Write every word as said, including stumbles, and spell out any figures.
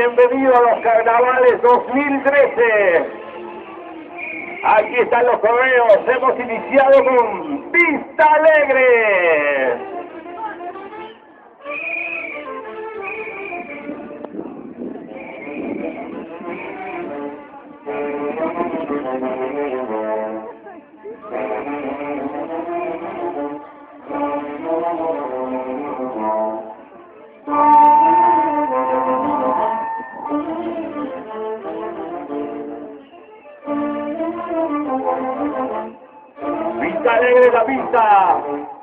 Bienvenido a los carnavales dos mil trece. Aquí están los correos. Hemos iniciado con Vista Alegre. Vista Alegre la pista.